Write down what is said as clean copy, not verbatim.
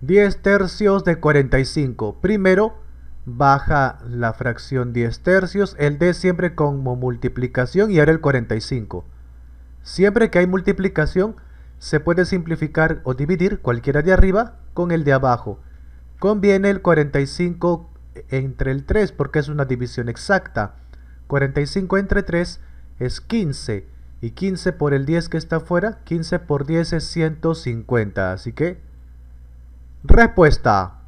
10 tercios de 45. Primero baja la fracción 10 tercios, el D siempre como multiplicación y ahora el 45. Siempre que hay multiplicación se puede simplificar o dividir cualquiera de arriba con el de abajo. Conviene el 45 entre el 3 porque es una división exacta. 45 entre 3 es 15 y 15 por el 10 que está afuera, 15 por 10 es 150. Así que respuesta